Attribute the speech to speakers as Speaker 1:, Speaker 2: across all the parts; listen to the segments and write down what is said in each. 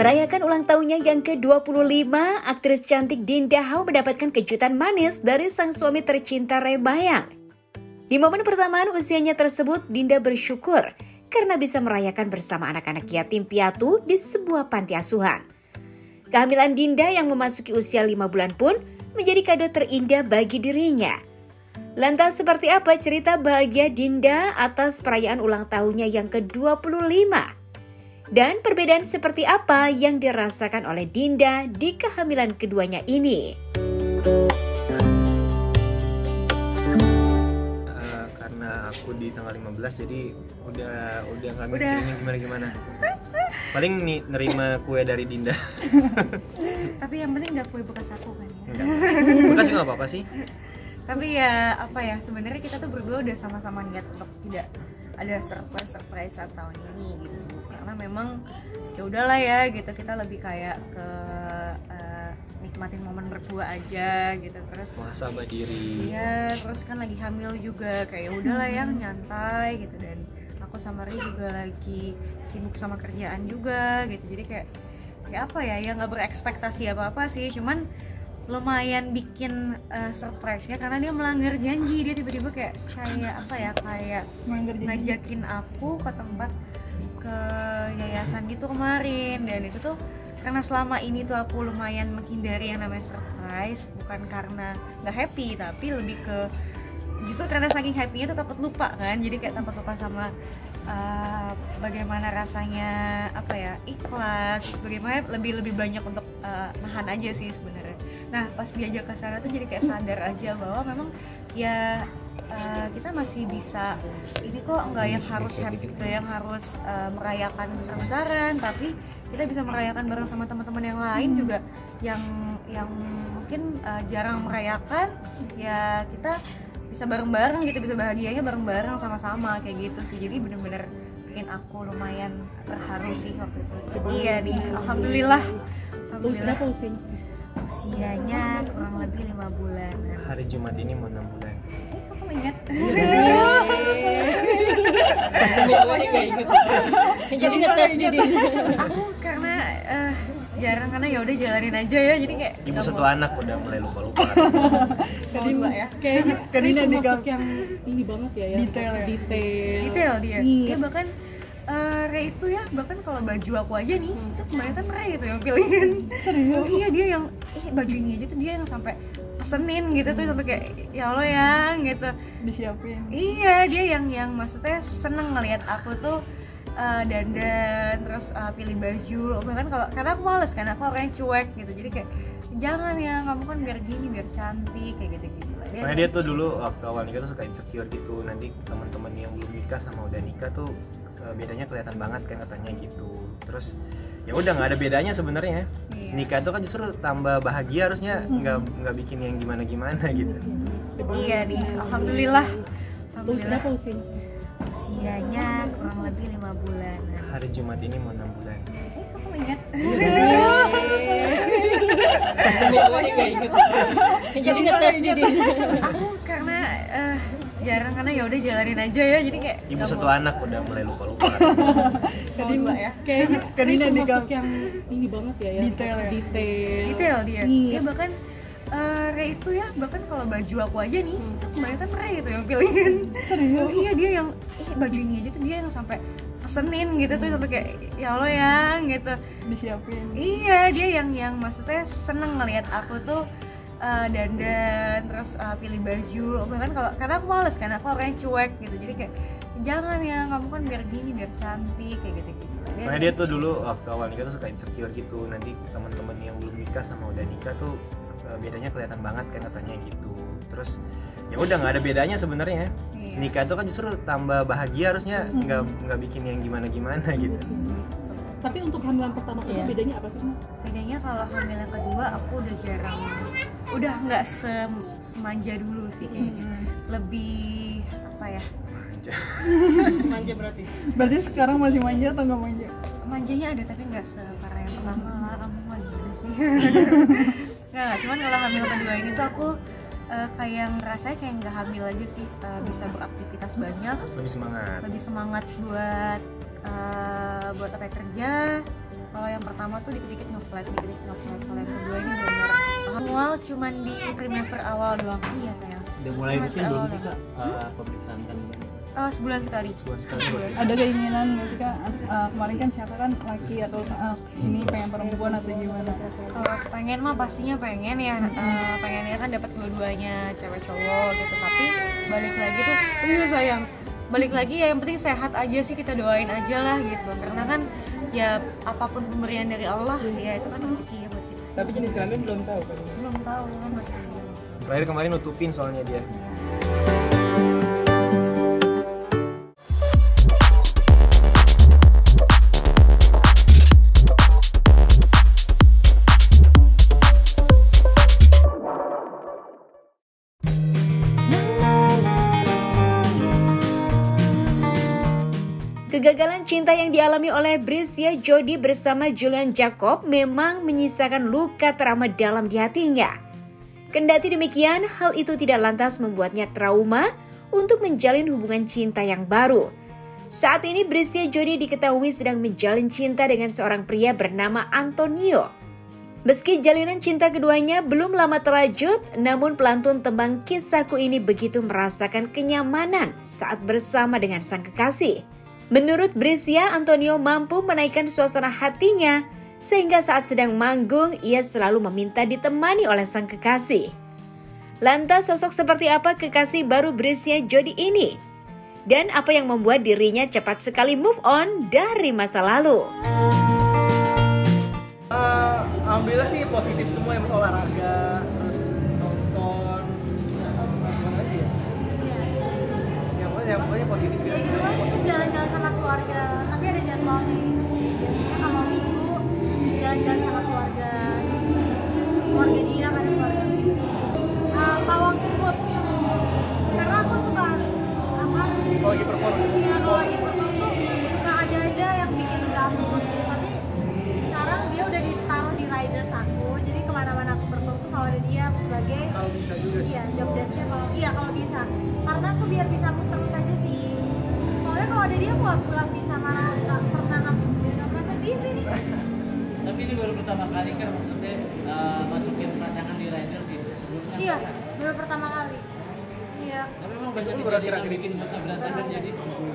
Speaker 1: Merayakan ulang tahunnya yang ke-25, aktris cantik Dinda Hau mendapatkan kejutan manis dari sang suami tercinta Ray Bayang. Di momen persamaan usianya tersebut, Dinda bersyukur karena bisa merayakan bersama anak-anak yatim piatu di sebuah panti asuhan. Kehamilan Dinda yang memasuki usia 5 bulan pun menjadi kado terindah bagi dirinya. Lantas seperti apa cerita bahagia Dinda atas perayaan ulang tahunnya yang ke-25? Dan perbedaan seperti apa yang dirasakan oleh Dinda di kehamilan keduanya ini?
Speaker 2: Karena aku di tanggal 15 jadi udah nggak mikirin gimana. Paling nih nerima kue dari Dinda.
Speaker 3: Tapi yang penting nggak kue bekas aku kan ya.
Speaker 2: Bekas juga nggak apa-apa sih.
Speaker 3: Tapi ya apa ya, sebenarnya kita tuh berdua udah sama-sama niat untuk tidak ada surprise saat tahun ini gitu. Karena memang ya udahlah ya gitu, kita lebih kayak ke nikmatin momen berdua aja gitu. Terus
Speaker 2: muhasabah diri.
Speaker 3: Iya, terus kan lagi hamil juga, kayak ya udahlah yang nyantai gitu. Dan aku sama Ri juga lagi sibuk sama kerjaan juga gitu. Jadi kayak apa ya nggak berekspektasi apa-apa sih, cuman lumayan bikin surprise-nya karena dia melanggar janji. Dia tiba-tiba kayak apa ya, kayak ngajakin aku ke tempat, ke yayasan gitu kemarin. Dan itu tuh karena selama ini tuh aku lumayan menghindari yang namanya surprise, bukan karena nggak happy, tapi lebih ke justru karena saking happy-nya tuh takut lupa kan. Jadi kayak takut lupa sama bagaimana rasanya apa ya, ikhlas, bagaimana lebih banyak untuk nahan aja sih sebenarnya. Nah pas diajak ke sana tuh jadi kayak sadar aja bahwa memang ya kita masih bisa ini kok, nggak yang harus happy, nggak yang harus merayakan besar-besaran, tapi kita bisa merayakan bareng sama teman-teman yang lain juga yang mungkin jarang merayakan. Ya kita bisa bareng-bareng gitu, bisa bahagianya bareng-bareng sama-sama kayak gitu sih. Jadi bener-bener bikin aku lumayan terharu sih waktu itu. Iya nih, alhamdulillah. Usianya kurang lebih 5 bulan.
Speaker 2: Hari Jumat ini mau 6 bulan.
Speaker 3: Kok kamu ingat?
Speaker 4: Jadi ngetes jadi.
Speaker 3: Aku karena jarang, karena ya udah jalanin aja ya, jadi kayak
Speaker 2: Ibu satu anak udah mulai lupa-lupa.
Speaker 3: Dua ya.
Speaker 4: Kayaknya termasuk yang ini banget ya,
Speaker 3: Detail dia. Dia bahkan Ray itu ya, bahkan kalau baju aku aja nih, itu kebanyakan Ray itu yang pilihin.
Speaker 4: Serius?
Speaker 3: Iya, dia yang baju ini aja tuh dia yang sampai pesenin gitu tuh, sampai kayak ya Allah yang gitu
Speaker 4: Disiapin.
Speaker 3: Iya, dia yang maksudnya seneng ngelihat aku tuh dandan, terus pilih baju. Bahkan kalau karena aku males kan, aku orangnya cuek gitu, jadi kayak jangan ya, kamu kan biar gini, biar cantik kayak gitu.
Speaker 2: Soalnya dia tuh dulu waktu awal nikah tuh suka insecure gitu, nanti teman-teman yang belum nikah sama udah nikah tuh bedanya kelihatan banget kan katanya gitu. Terus ya udah nggak ada bedanya sebenarnya.
Speaker 3: Iya.
Speaker 2: Nikah itu kan justru tambah bahagia, harusnya nggak bikin yang gimana gitu.
Speaker 3: Iya nih, alhamdulillah.
Speaker 4: Berapa usia?
Speaker 3: Usianya kurang lebih 5 bulan.
Speaker 2: Hari Jumat ini mau 6 bulan.
Speaker 3: Kok kamu ingat?
Speaker 4: Jadi ngetes jadi.
Speaker 3: Aku karena jarang, karena ya udah jalanin aja ya, jadi kayak
Speaker 2: Ibu satu anak udah mulai lupa-lupa.
Speaker 3: Dua ya.
Speaker 4: Kayaknya termasuk yang ini banget ya,
Speaker 3: Detail dia. Dia bahkan Ray itu ya, bahkan kalau baju aku aja nih, itu kebanyakan Ray itu yang pilihin.
Speaker 4: Serius?
Speaker 3: Iya, dia yang baju ini aja tuh dia yang sampai pesenin gitu tuh, sampai kayak ya Allah yang gitu
Speaker 4: Disiapin.
Speaker 3: Iya, dia yang maksudnya seneng ngelihat aku tuh dandan, terus pilih baju. Bahkan kalau karena aku males kan, aku orangnya cuek gitu, jadi kayak jangan ya, kamu kan biar gini, biar cantik kayak gitu.
Speaker 2: Soalnya dia tuh dulu waktu awal nikah tuh suka insecure gitu, nanti teman-teman yang belum nikah sama udah nikah tuh bedanya kelihatan banget kan katanya gitu. Terus ya udah nggak ada bedanya sebenarnya.
Speaker 3: Iya.
Speaker 2: Nikah itu kan justru tambah bahagia, harusnya nggak bikin yang gimana gitu.
Speaker 4: Tapi untuk hamilan pertama itu bedanya apa sih?
Speaker 3: Bedanya kalau hamil yang kedua aku udah jarang, udah nggak semanja dulu sih kayaknya. Lebih apa ya?
Speaker 4: Manja berarti. Berarti sekarang masih manja atau nggak manja?
Speaker 3: Manjanya ada, tapi nggak separah yang pertama. Kamu manja sih. Nggak, cuman kalau hamil kedua ini tuh aku kayak ngerasanya kayak nggak hamil aja sih, bisa beraktivitas banyak,
Speaker 2: Lebih semangat.
Speaker 3: buat apa ya, kerja, Kalau yang pertama tuh dikit-dikit nge-flat. Kalau yang kedua ini benar awal cuman di trimester awal doang. Iya sayang.
Speaker 5: Udah mulai rutin belum sih Kak pemeriksaan kandungan?
Speaker 3: Sebulan sekali.
Speaker 4: Ada keinginan nggak sih Kak? Kemarin kan siapa kan laki atau ini pengen perempuan atau gimana?
Speaker 3: Kalau pengen mah pastinya pengen ya, pengennya kan dapat dua-duanya cewek cowok gitu. Tapi balik lagi tuh, iya sayang, balik lagi ya yang penting sehat aja sih, kita doain aja lah gitu. Karena kan ya apapun pemberian dari Allah ya itu kan rezeki ya buat kita.
Speaker 5: Tapi jenis kelamin belum tahu kan?
Speaker 3: Belum tahu kan masih.
Speaker 2: Terakhir kemarin nutupin soalnya dia.
Speaker 1: Kegagalan cinta yang dialami oleh Brescia Jody bersama Julian Jacob memang menyisakan luka trauma dalam di hatinya. Kendati demikian, hal itu tidak lantas membuatnya trauma untuk menjalin hubungan cinta yang baru. Saat ini Brescia Jody diketahui sedang menjalin cinta dengan seorang pria bernama Antonio. Meski jalinan cinta keduanya belum lama terlanjut, namun pelantun tembang Kisahku ini begitu merasakan kenyamanan saat bersama dengan sang kekasih. Menurut Brescia, Antonio mampu menaikkan suasana hatinya, sehingga saat sedang manggung, ia selalu meminta ditemani oleh sang kekasih. Lantas sosok seperti apa kekasih baru Brescia Jody ini? Dan apa yang membuat dirinya cepat sekali move on dari masa lalu?
Speaker 6: Alhamdulillah sih positif semua, yang olahraga, terus nonton, apa lagi ya? Yang pokoknya positif ya.
Speaker 7: Gitu kan, terus jalan-jalan sama keluarga, tapi ada jadwalnya gitu sih. Biasanya kalau minggu jalan-jalan sama keluarga dia kan keluarga pawang ikut. Karena aku suka apa?
Speaker 6: Kalau lagi perform.
Speaker 7: Iya, kalau lagi perform tuh suka ada aja yang bikin gabut gitu. Tapi sekarang dia udah ditaruh di riders aku, jadi kemana-mana aku perform tuh selalu ada dia sebagai.
Speaker 6: Kalau bisa juga sih.
Speaker 7: Iya, job desk-nya kalau bisa. Karena aku biar bisa muter saja sih. Soalnya kalau ada dia aku nggak bisa marah, nggak pernah nggak sedih sih.
Speaker 5: Tapi ini baru pertama kali kan maksudnya masukin pasangan di rider sih sebelumnya.
Speaker 7: Iya, baru pertama kali. Iya.
Speaker 5: Tapi memang banyak kejadian yang bikin moodnya berantakan, jadi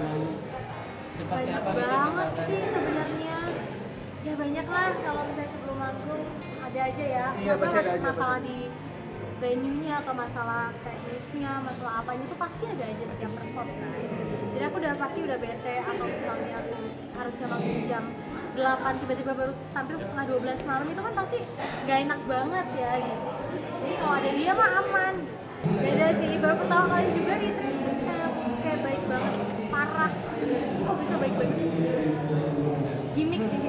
Speaker 5: seperti
Speaker 7: Banyak
Speaker 5: apa gitu
Speaker 7: banget
Speaker 5: misalkan?
Speaker 7: sih sebenarnya. Ya banyak lah, kalau misalnya sebelum manggung ada aja ya.
Speaker 6: Iya, pasti ada aja,
Speaker 7: Masalah di venue-nya atau masalah teknisnya, masalah apanya itu pasti ada aja setiap perform kan. Jadi aku pasti udah bete, atau misalnya aku harusnya manggung jam 8 tiba-tiba baru tampil setengah 12 malam, itu kan pasti gak enak banget ya gitu. Jadi kalau ada dia mah aman. Beda sih, baru pertama kali juga di treat kayak baik banget, parah. Kok bisa baik banget sih? Gimik sih.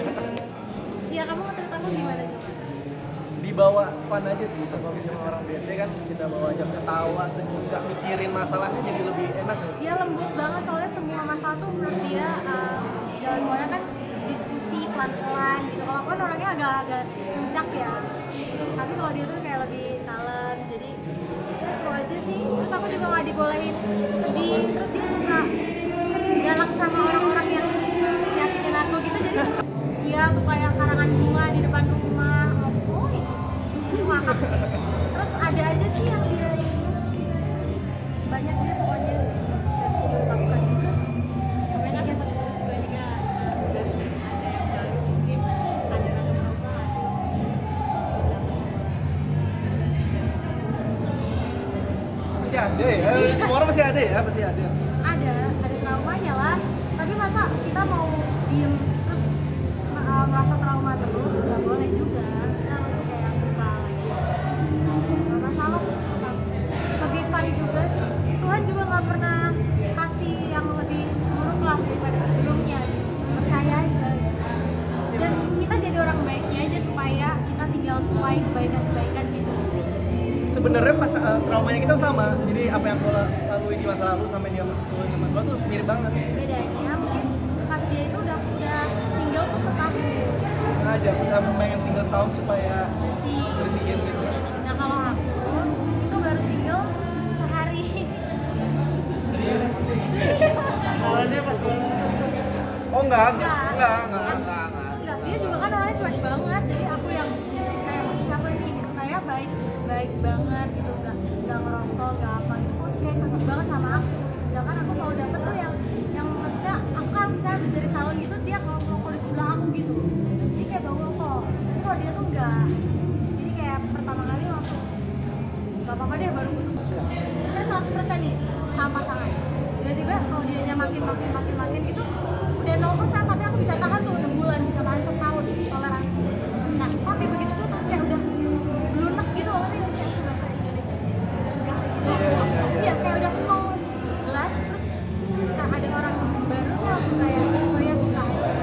Speaker 7: Ya kamu nge-treat aku gimana coba?
Speaker 6: Dibawa fun aja sih, kalau misalnya orang bete kan kita bawa aja ketawa, senyum, gak mikirin masalahnya, jadi lebih enak gak sih?
Speaker 7: Dia lembut banget, soalnya semua masalah tuh menurut dia jalan keluarnya kan diskusi pelan-pelan gitu. Kalau aku kan orangnya agak kencang ya, tapi kalau dia tuh kayak lebih kalem, jadi ya seru aja sih. Terus aku juga gak dibolehin sedih, terus dia suka galak sama orang-orang yang nyakinin aku gitu, jadi seru. Iya, tuh kayak karangan bunga di depan rumah, itu ngakak sih. Terus ada aja sih yang dia ini, banyak dia pokoknya gak bisa diungkapkan. Tapi kan yang terjadi juga nih Kak, udah ada yang baru, mungkin ada rasa trauma gak sih?
Speaker 6: Masih ada ya, semua orang masih ada ya, masih ada.
Speaker 7: Ada traumanya lah, tapi masa kita mau diem terus merasa trauma terus, gak boleh juga. Kita harus kayak buka lagi, gak masalah sih. Lebih fun juga sih, Tuhan juga gak pernah kasih yang lebih buruk lah daripada sebelumnya gitu. Percaya aja dan kita jadi orang baiknya aja, supaya kita tinggal tuai kebaikan-kebaikan gitu.
Speaker 6: Sebenarnya pas traumanya kita sama, jadi apa yang gue lalui di masa lalu sampai dia lalui di masa lalu tuh mirip banget.
Speaker 7: Bedanya mungkin pas dia itu udah single tuh setahun.
Speaker 6: Sengaja, bisa pengen single setahun supaya bersihin gitu.
Speaker 7: Nah kalau aku itu baru single sehari.
Speaker 5: Awalnya pas
Speaker 6: Oh enggak.
Speaker 7: Enggak, dia banget gitu, nggak ngerokok, nggak apa gitu, kok kayak cocok banget sama aku gitu. Sedangkan aku selalu dapet tuh yang maksudnya aku kan bisa habis dari salon gitu, dia kalau ngerokok di sebelah aku gitu, jadi kayak bau rokok. Tapi kalau dia tuh enggak, jadi kayak pertama kali langsung nggak apa-apa deh, baru putus. Saya 100% nih sama pasangan, tiba-tiba kalau dianya makin gitu udah 0%, tapi aku bisa tahan tuh 6 bulan, bisa tahan setahun toleransi. Nah tapi begitu tuh terus kayak udah lunak gitu loh, ngerti nggak sih bahasa Indonesia udah gitu. Iya kayak udah gelas, terus kayak ada orang baru tuh langsung kayak oh ya buka.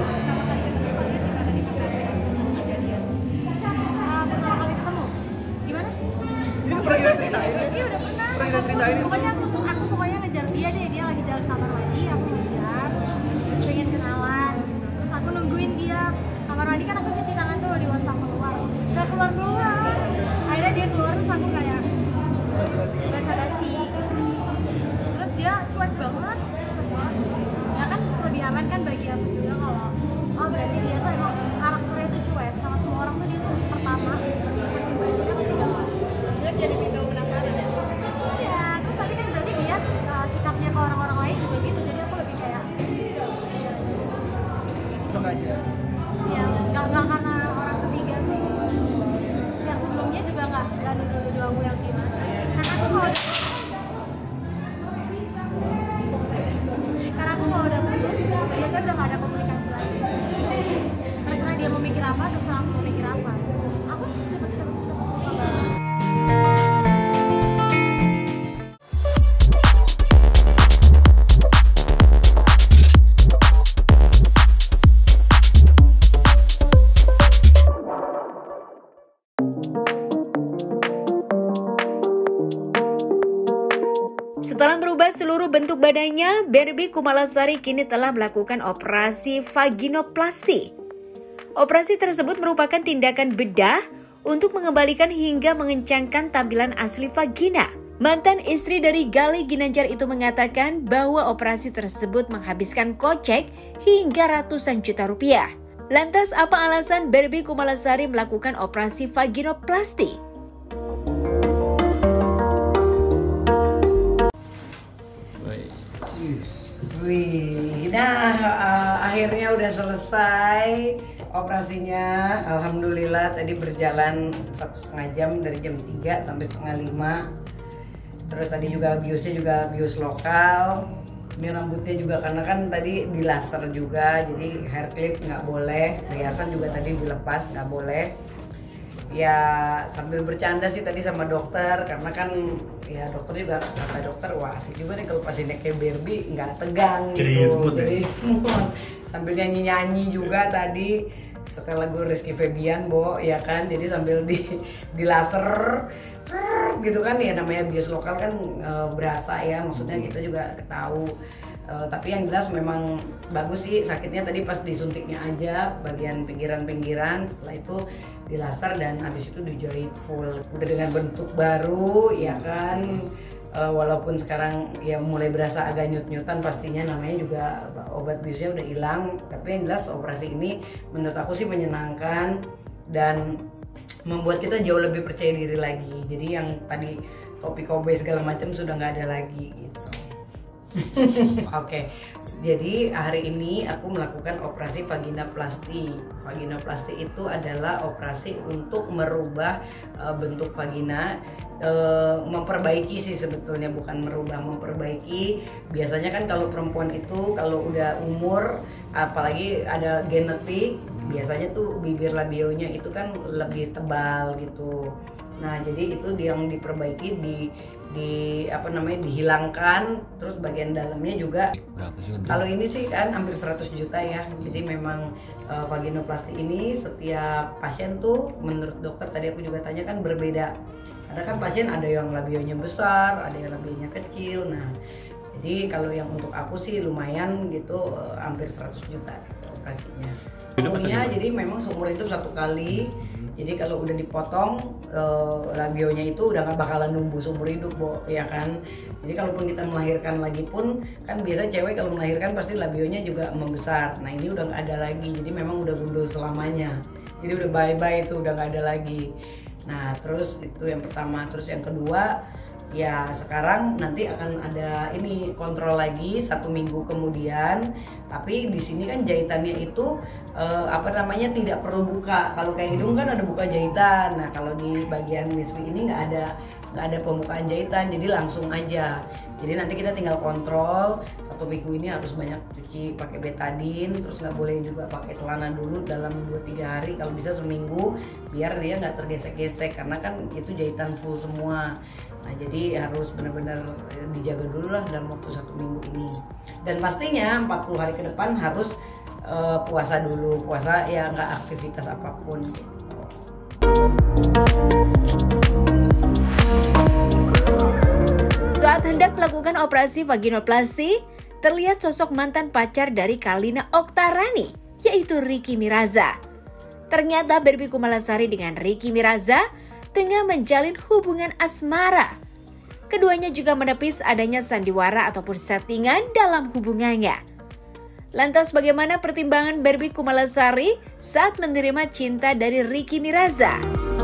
Speaker 7: Pertama kali ketemu gimana?
Speaker 6: Ini pernah kita ceritain ya?
Speaker 7: Iya udah pernah.
Speaker 6: Pernah kita ceritain.
Speaker 7: Pokoknya aku pokoknya ngejar dia deh, dia lagi jalan kamar mandi, aku ngejar, pengen kenalan. Terus aku nungguin dia kamar mandi, kan aku cuci tangan tuh di WhatsApp keluar. Nggak keluar. Akhirnya dia keluar, terus aku kayak basa-basi. Terus dia cuek banget. Ya kan lebih aman kan bagi aku juga kalau oh berarti dia tuh emang karakternya tuh cuek sama semua orang tuh, dia tuh pertama first impressionnya masih gampang. Dia jadi bikin penasaran ya. Iya, terus tadi kan berarti dia sikapnya ke orang-orang lain juga gitu, jadi aku lebih kayak
Speaker 6: Cocok aja.
Speaker 7: ya nggak karena orang ketiga sih. Yang sebelumnya juga nggak nuduh-nuduh aku yang gimana. Karena aku kalau udah putus, biasanya udah nggak ada komunikasi lagi. Terserah dia mau mikir apa, terserah aku mau mikir apa. Aku cepet lupa banget.
Speaker 1: Setelah merubah seluruh bentuk badannya, Barbie Kumalasari kini telah melakukan operasi vaginoplasti. Operasi tersebut merupakan tindakan bedah untuk mengembalikan hingga mengencangkan tampilan asli vagina. Mantan istri dari Galih Ginanjar itu mengatakan bahwa operasi tersebut menghabiskan kocek hingga ratusan juta rupiah. Lantas apa alasan Barbie Kumalasari melakukan operasi vaginoplasti?
Speaker 8: Wih, nah akhirnya udah selesai operasinya. Alhamdulillah tadi berjalan 1,5 jam, dari jam 3 sampai setengah 5. Terus tadi juga biusnya juga bius lokal. Ini rambutnya juga karena kan tadi di laser juga, jadi hair clip nggak boleh, riasan juga tadi dilepas nggak boleh. Ya sambil bercanda sih tadi sama dokter, karena kan ya dokter juga kata dokter wah asik juga nih kalau pasiennya kayak Barbie nggak tegang gitu, jadi semua sambil nyanyi juga tadi setel lagu Rizky Febian ya kan, jadi sambil di laser gitu kan, ya namanya bius lokal kan berasa ya, maksudnya kita juga tahu. Tapi yang jelas memang bagus sih, sakitnya tadi pas disuntiknya aja bagian pinggiran-pinggiran, setelah itu di laser dan habis itu dijahit full udah dengan bentuk baru ya kan. Walaupun sekarang ya mulai berasa agak nyut-nyutan, pastinya namanya juga obat biusnya udah hilang, tapi yang jelas operasi ini menurut aku sih menyenangkan dan membuat kita jauh lebih percaya diri lagi. Jadi yang tadi topi kobe segala macam sudah nggak ada lagi gitu. Oke, jadi hari ini aku melakukan operasi vaginoplasti. Vaginoplasti itu adalah operasi untuk merubah bentuk vagina, memperbaiki sih sebetulnya, bukan merubah, memperbaiki. Biasanya kan kalau perempuan itu kalau udah umur, apalagi ada genetik, biasanya tuh bibir labionya itu kan lebih tebal gitu. Nah jadi itu yang diperbaiki, dihilangkan, terus bagian dalamnya juga. Kalau ini sih kan hampir 100 juta ya. Jadi memang vaginoplasti ini setiap pasien tuh menurut dokter tadi aku juga tanya kan berbeda. Karena kan pasien ada yang labionya besar, ada yang labionya kecil. Nah jadi kalau yang untuk aku sih lumayan gitu, hampir 100 juta gitu operasinya. Umumnya jadi memang seumur hidup 1 kali. Jadi kalau udah dipotong labionya itu udah gak bakalan numbuh seumur hidup, ya kan. Jadi kalaupun kita melahirkan lagi pun kan biasa cewek kalau melahirkan pasti labionya juga membesar. Nah ini udah gak ada lagi, jadi memang udah gundul selamanya. Jadi udah bye-bye itu, udah gak ada lagi. Nah terus itu yang pertama, terus yang kedua ya sekarang nanti akan ada ini kontrol lagi 1 minggu kemudian, tapi di sini kan jahitannya itu tidak perlu buka. Kalau kayak hidung kan ada buka jahitan. Nah kalau di bagian Miss V ini nggak ada pembukaan jahitan, jadi langsung aja. Jadi nanti kita tinggal kontrol 1 minggu ini harus banyak cuci pakai betadine, terus nggak boleh juga pakai celana dulu dalam 2-3 hari, kalau bisa seminggu biar dia nggak tergesek-gesek karena kan itu jahitan full semua. Nah jadi harus benar-benar dijaga dulu lah dalam waktu 1 minggu ini. Dan pastinya 40 hari ke depan harus puasa dulu, puasa ya nggak aktivitas apapun gitu.
Speaker 1: Saat hendak melakukan operasi vaginoplasti, terlihat sosok mantan pacar dari Kalina Oktarani, yaitu Ricky Miraza. Ternyata Barbie Kumalasari dengan Ricky Miraza tengah menjalin hubungan asmara. Keduanya juga menepis adanya sandiwara ataupun settingan dalam hubungannya. Lantas bagaimana pertimbangan Barbie Kumalasari saat menerima cinta dari Ricky Miraza?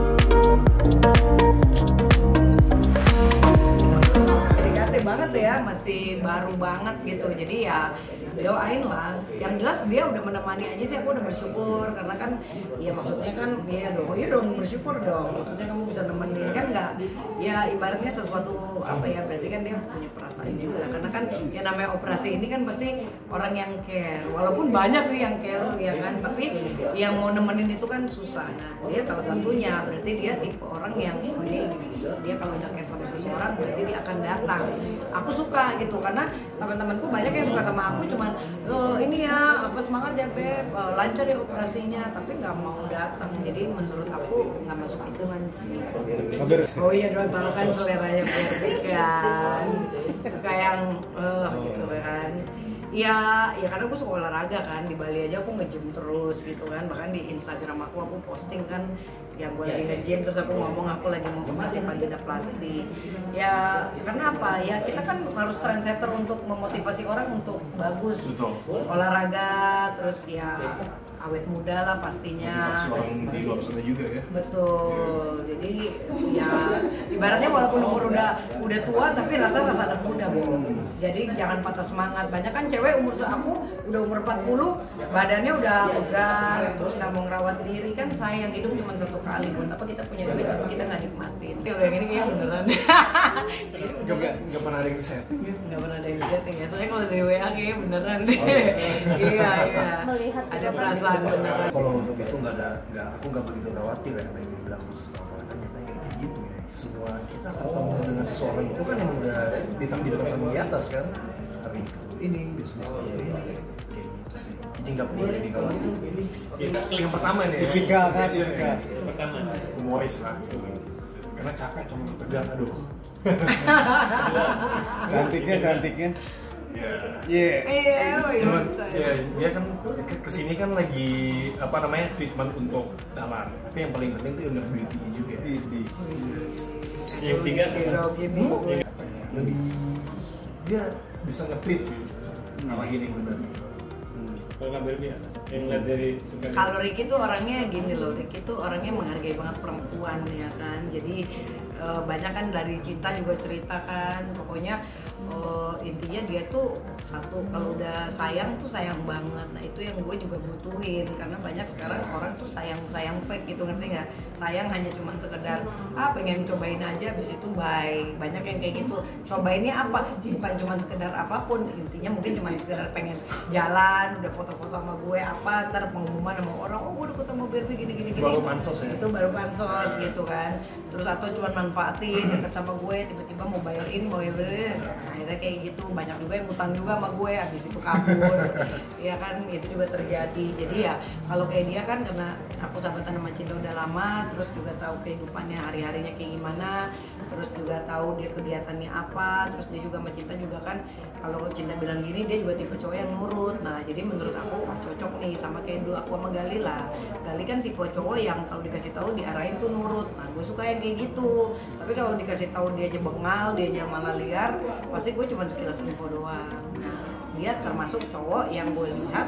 Speaker 8: Banget ya, masih baru banget gitu, jadi ya doain lah. Yang jelas dia udah menemani aja sih, aku udah bersyukur karena kan ya maksudnya kan ya dong bersyukur dong, maksudnya kamu bisa nemenin kan, nggak ya ibaratnya sesuatu apa ya, berarti kan dia punya perasaan juga karena kan yang namanya operasi ini kan pasti orang yang care, walaupun banyak sih yang care ya kan, tapi yang mau nemenin itu kan susah. Nah dia salah satunya, berarti dia tipe orang yang dia kalau udah care sama seseorang berarti dia akan datang. Aku suka gitu karena teman-temanku banyak yang suka sama aku, cuman ini ya apa semangat ya Beb, lancar ya operasinya, tapi nggak mau datang. Jadi menurut aku nggak masuk hitungan sih. Oh iya dong, tahu kan seleranya Barbie kan, suka yang gitu kan. Ya karena aku suka olahraga kan, di Bali aja aku nge-gym terus gitu kan, bahkan di Instagram aku posting kan yang gue lagi nge-gym, terus aku ngomong aku lagi mau operasi vaginoplasti. Ya karena apa ya, kita kan harus trendsetter untuk memotivasi orang untuk bagus. Betul. Olahraga, terus ya awet muda lah pastinya.
Speaker 9: Orang di luar sana juga ya.
Speaker 8: Betul. Jadi ya ibaratnya walaupun umur udah tua tapi rasa anak muda, Bu. Jadi jangan patah semangat. Banyak kan cewek umur aku udah umur 40 badannya udah bugar, terus nggak mau ngerawat diri kan, sayang. Hidup cuma 1 kali, buat apa kita punya duit tapi kita nggak nikmatin. Udah yang ini kayak beneran.
Speaker 9: Nggak pernah ada yang setting ya?
Speaker 8: Nggak pernah ada yang setting ya, soalnya kalau dari WA kayak beneran sih. Iya. Ada perasaan beneran.
Speaker 9: Kalau untuk itu aku nggak begitu khawatir ya, kayak yang bilang kan nyatanya kayak gitu ya. Semua kita ketemu dengan seseorang itu kan yang udah ditakdirkan sama di atas kan, hari ini besok ini kayak gitu sih. Jadi nggak perlu jadi khawatir. Yang pertama nih, tipikal pertama humoris lah, karena capek cuma tegang, aduh. cantiknya dia kan kesini kan lagi treatment untuk dalam, tapi yang paling penting itu inner beauty-nya juga. Yang tiga lebih dia bisa nge-treat sih, ngalahin yang benar.
Speaker 10: Kalau nggak berbeda, yang lihat dari
Speaker 8: kalau Ricky tuh orangnya gini loh, Ricky tuh orangnya menghargai banget perempuan ya kan, jadi banyak kan dari Cinta juga cerita kan, pokoknya intinya dia tuh satu, kalau udah sayang tuh sayang banget. Nah itu yang gue juga butuhin, karena banyak sekarang orang tuh sayang fake gitu, ngerti nggak? Sayang hanya cuma sekedar pengen cobain aja, habis itu bye. Banyak yang kayak gitu, cobainnya apa? Bukan cuma sekedar apapun, intinya mungkin cuma sekedar pengen jalan, udah foto-foto sama gue apa, ntar pengumuman sama orang, gue udah ketemu Barbie gini.
Speaker 9: Baru pansos ya?
Speaker 8: Itu baru pansos gitu kan. Terus atau cuma manfaatin deket sama gue, tiba-tiba mau bayar ini, mau bayar ini. Nah, akhirnya kayak gitu. Banyak juga yang utang juga sama gue, habis itu kabur. Ya kan, itu juga terjadi. Jadi ya kalau kayak dia kan, karena aku sahabatan sama Cinta udah lama, terus juga tahu kehidupannya hari-harinya kayak gimana, terus juga tahu dia kegiatannya apa, terus dia juga sama Cinta juga kan, kalau Cinta bilang gini, dia juga tipe cowok yang nurut. Nah jadi menurut aku cocok nih, sama kayak dulu aku sama Gali lah. Gali kan tipe cowok yang kalau dikasih tahu diarahin tuh nurut. Nah gue suka yang kayak gitu. Tapi kalau dikasih tahu dia aja bengal, dia aja malah liar, pasti gue cuma sekilas info doang. Nah, dia termasuk cowok yang gue lihat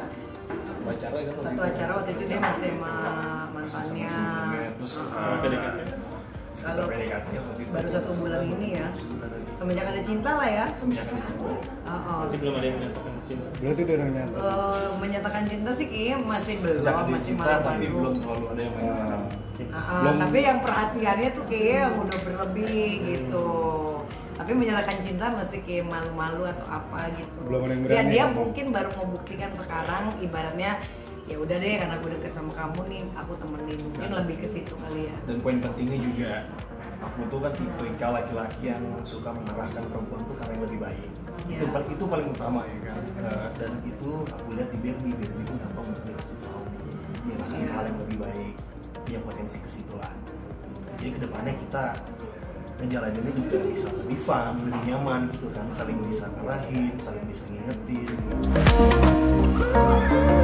Speaker 8: satu acara waktu itu dia masih sama mantannya.
Speaker 9: Terus
Speaker 8: Kalau
Speaker 9: PDKT-nya waktu itu
Speaker 8: baru 1 bulan ini ya.
Speaker 9: Sebulan lagi.
Speaker 8: Semenjak ada cinta lah ya.
Speaker 9: Semenjak ada cinta.
Speaker 10: Berarti belum ada yang menyatakan cinta.
Speaker 11: Berarti udah nyata.
Speaker 8: Menyatakan cinta sih kayaknya masih
Speaker 9: Sejak
Speaker 8: belum,
Speaker 9: ada
Speaker 8: masih
Speaker 9: cinta tapi
Speaker 8: malu-malu.
Speaker 9: belum terlalu ada yang menyatakan cinta.
Speaker 8: Tapi yang perhatiannya tuh kayak yang udah berlebih gitu. Tapi menyatakan cinta masih kayak malu-malu atau apa gitu.
Speaker 11: Belum ada yang
Speaker 8: Ya
Speaker 11: berani.
Speaker 8: dia mungkin baru mau buktikan sekarang, ibaratnya ya udah deh karena gue deket sama kamu nih, aku temenin. Mungkin lebih ke situ kali ya.
Speaker 9: Dan poin pentingnya juga, aku tuh kan tipe laki-laki yang suka mengarahkan perempuan tuh karena yang lebih baik. Itu paling utama ya kan. Dan itu aku lihat di Barbie itu gampang untuk dia kasih tahu dia akan hal yang lebih baik, dia potensi ke situ lah. Jadi kedepannya kita ngejalaninnya juga bisa lebih fun, lebih nyaman gitu kan, saling bisa ngarahin, saling bisa ngingetin gitu.